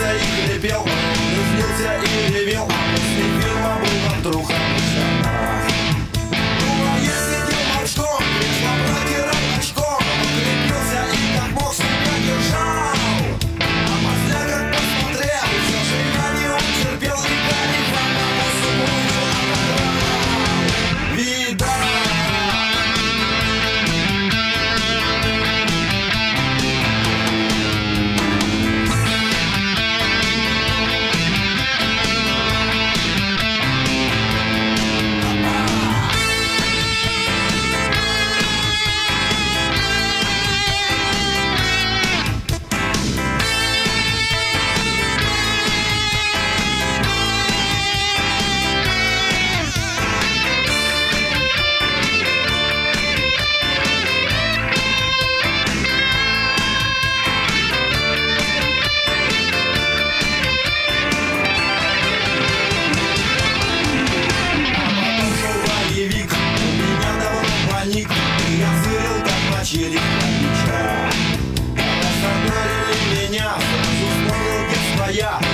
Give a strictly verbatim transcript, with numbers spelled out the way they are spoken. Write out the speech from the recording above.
смеялся и хрипел, он злился и ревел, а после фильма был он трухом в штанах. Ну а я сидел молчком, пришла протирать очком, он крепился и как мог себя держал. А после как посмотрел, все же я не утерпел, и горит одному сумму отодрал. Видал. Я зырил, как мочили хомяча. Когда согнали меня, сразу вспомнил, где своя.